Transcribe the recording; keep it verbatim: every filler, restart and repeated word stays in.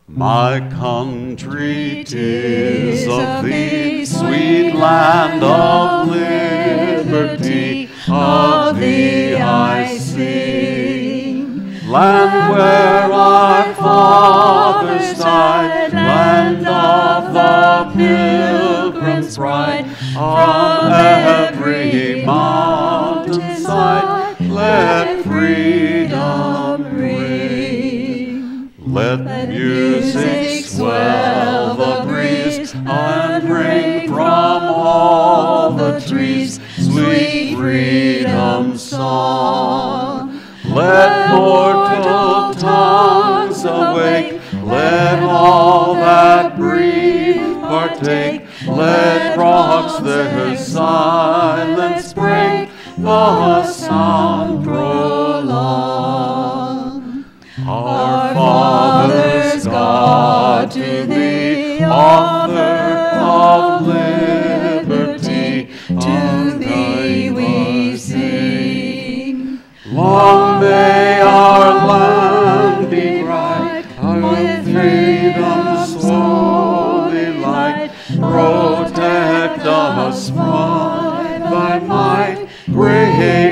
My country, 'tis of thee, sweet land of liberty, of thee I sing. Land where our fathers died, land of the Pilgrim's bride, from every mountainside, let freedom ring. Let music swell the breeze, and ring from all the trees, sweet freedom song. Let mortal tongues awake, let all that breathe partake, let rocks their silence break, the sound prolong. Our fathers, God, to thee, author of liberty, to thee we sing. Long may our land be bright, with freedom's holy light. Protect us from thy might, great